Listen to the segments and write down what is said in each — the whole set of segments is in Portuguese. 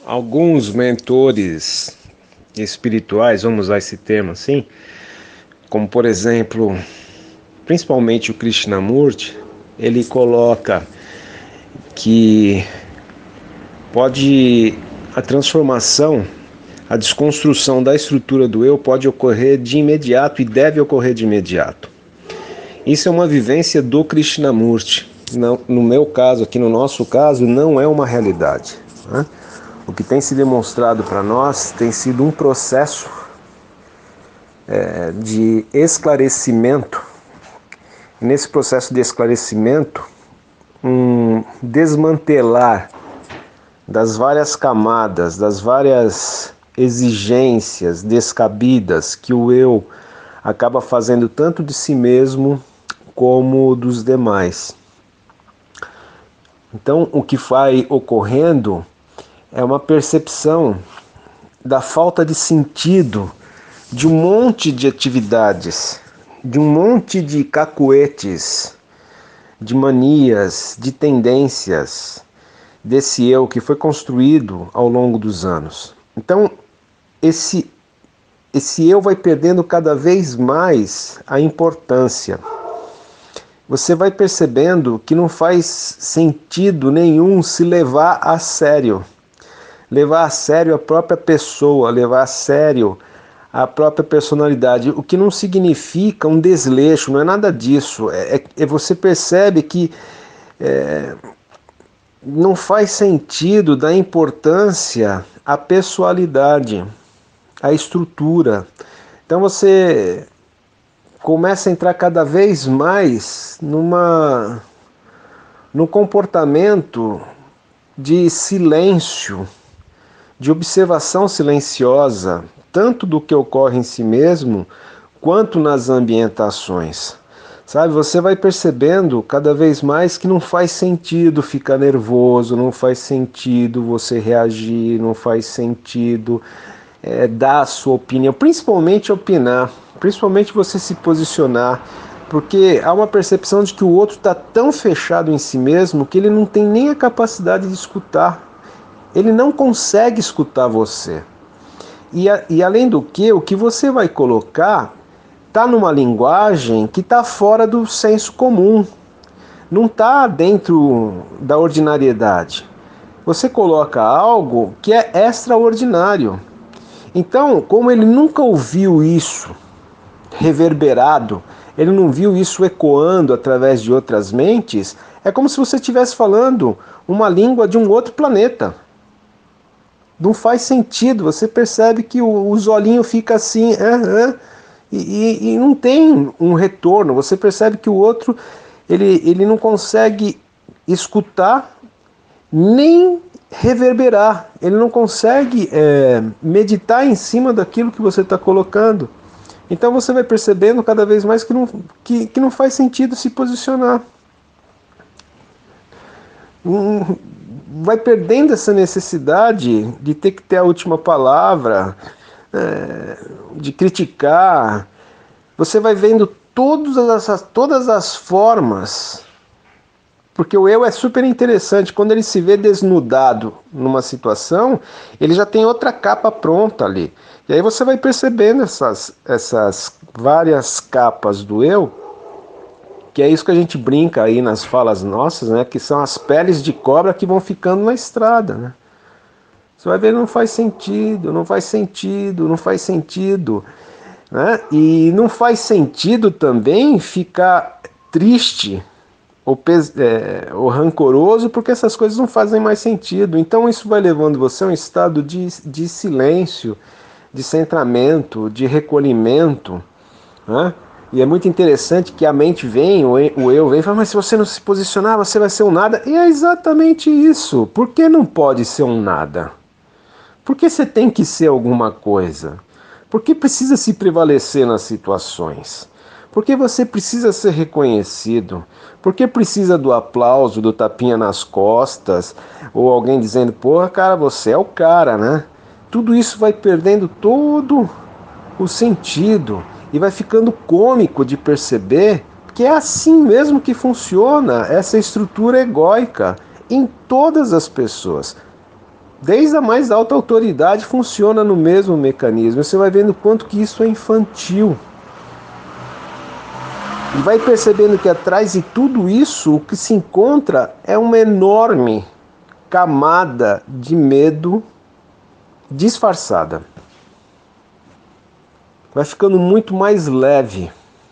Alguns mentores espirituais, vamos usar esse termo assim, como por exemplo, principalmente o Krishnamurti, ele coloca que a transformação, a desconstrução da estrutura do eu pode ocorrer de imediato e deve ocorrer de imediato. Isso é uma vivência do Krishnamurti. No meu caso, aqui no nosso caso, não é uma realidade, né? O que tem se demonstrado para nós tem sido um processo de esclarecimento. Nesse processo de esclarecimento, um desmantelar das várias camadas, das várias exigências descabidas que o eu acaba fazendo tanto de si mesmo como dos demais. Então, o que vai ocorrendo é uma percepção da falta de sentido de um monte de atividades, de um monte de cacuetes, de manias, de tendências desse eu que foi construído ao longo dos anos. Então, esse eu vai perdendo cada vez mais a importância. Você vai percebendo que não faz sentido nenhum se levar a sério. Levar a sério a própria pessoa, levar a sério a própria personalidade, o que não significa um desleixo, não é nada disso. Você percebe que não faz sentido dar importância à pessoalidade, à estrutura. Então você começa a entrar cada vez mais num comportamento de silêncio, de observação silenciosa, tanto do que ocorre em si mesmo, quanto nas ambientações. Sabe, você vai percebendo cada vez mais que não faz sentido ficar nervoso, não faz sentido você reagir, não faz sentido dar a sua opinião, principalmente opinar, principalmente você se posicionar, porque há uma percepção de que o outro está tão fechado em si mesmo que ele não tem nem a capacidade de escutar. Ele não consegue escutar você. E além do que, o que você vai colocar está numa linguagem que está fora do senso comum. Não está dentro da ordinariedade. Você coloca algo que é extraordinário. Então, como ele nunca ouviu isso reverberado, ele não viu isso ecoando através de outras mentes, é como se você estivesse falando uma língua de um outro planeta. Não faz sentido, você percebe que os olhinhos ficam assim, e não tem um retorno. Você percebe que o outro ele não consegue escutar nem reverberar, ele não consegue meditar em cima daquilo que você está colocando. Então você vai percebendo cada vez mais que não faz sentido se posicionar. Vai perdendo essa necessidade de ter que ter a última palavra, de criticar. Você vai vendo todas as formas, porque o eu é super interessante. Quando ele se vê desnudado numa situação, ele já tem outra capa pronta ali. E aí você vai percebendo essas várias capas do eu, que é isso que a gente brinca aí nas falas nossas, né? Que são as peles de cobra que vão ficando na estrada, né? Você vai ver, não faz sentido, não faz sentido, não faz sentido, né? E não faz sentido também ficar triste ou rancoroso porque essas coisas não fazem mais sentido. Então isso vai levando você a um estado de silêncio, de centramento, de recolhimento, né? E é muito interessante que a mente vem, o eu vem e fala, mas se você não se posicionar, você vai ser um nada. E é exatamente isso. Por que não pode ser um nada? Por que você tem que ser alguma coisa? Por que precisa se prevalecer nas situações? Por que você precisa ser reconhecido? Por que precisa do aplauso, do tapinha nas costas? Ou alguém dizendo, porra, cara, você é o cara, né? Tudo isso vai perdendo todo o sentido. E vai ficando cômico de perceber que é assim mesmo que funciona essa estrutura egóica em todas as pessoas. Desde a mais alta autoridade funciona no mesmo mecanismo. Você vai vendo quanto que isso é infantil. E vai percebendo que atrás de tudo isso, o que se encontra é uma enorme camada de medo disfarçada. Vai ficando muito mais leve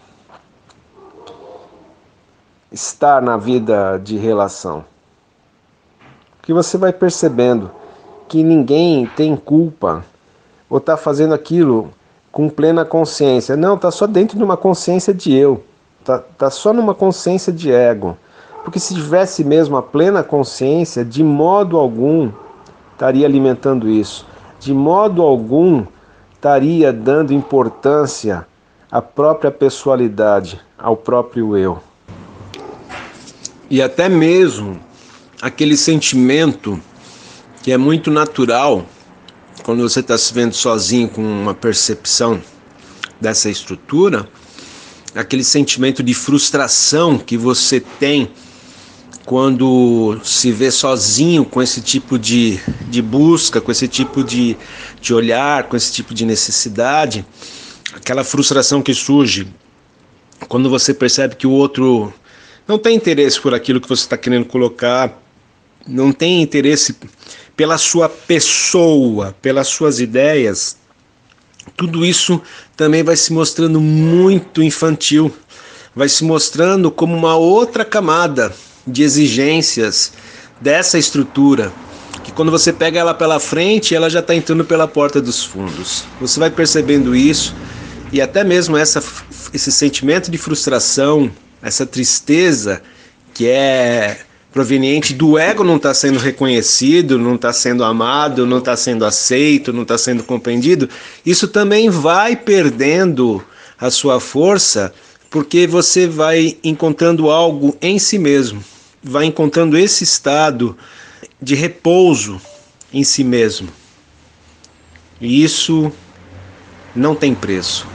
estar na vida de relação. Porque você vai percebendo que ninguém tem culpa ou está fazendo aquilo com plena consciência. Não, está só dentro de uma consciência de eu. Tá só numa consciência de ego. Porque se tivesse mesmo a plena consciência, de modo algum estaria alimentando isso. De modo algum estaria dando importância à própria pessoalidade, ao próprio eu. E até mesmo aquele sentimento que é muito natural quando você está se vendo sozinho com uma percepção dessa estrutura, aquele sentimento de frustração que você tem quando se vê sozinho com esse tipo de busca, com esse tipo de olhar, com esse tipo de necessidade, aquela frustração que surge quando você percebe que o outro não tem interesse por aquilo que você está querendo colocar, não tem interesse pela sua pessoa, pelas suas ideias. Tudo isso também vai se mostrando muito infantil, vai se mostrando como uma outra camada de exigências dessa estrutura, que quando você pega ela pela frente, ela já está entrando pela porta dos fundos. Você vai percebendo isso, e até mesmo esse sentimento de frustração, essa tristeza que é proveniente do ego não estar sendo reconhecido, não estar sendo amado, não estar sendo aceito, não estar sendo compreendido, isso também vai perdendo a sua força, porque você vai encontrando algo em si mesmo, vai encontrando esse estado de repouso em si mesmo. E isso não tem preço.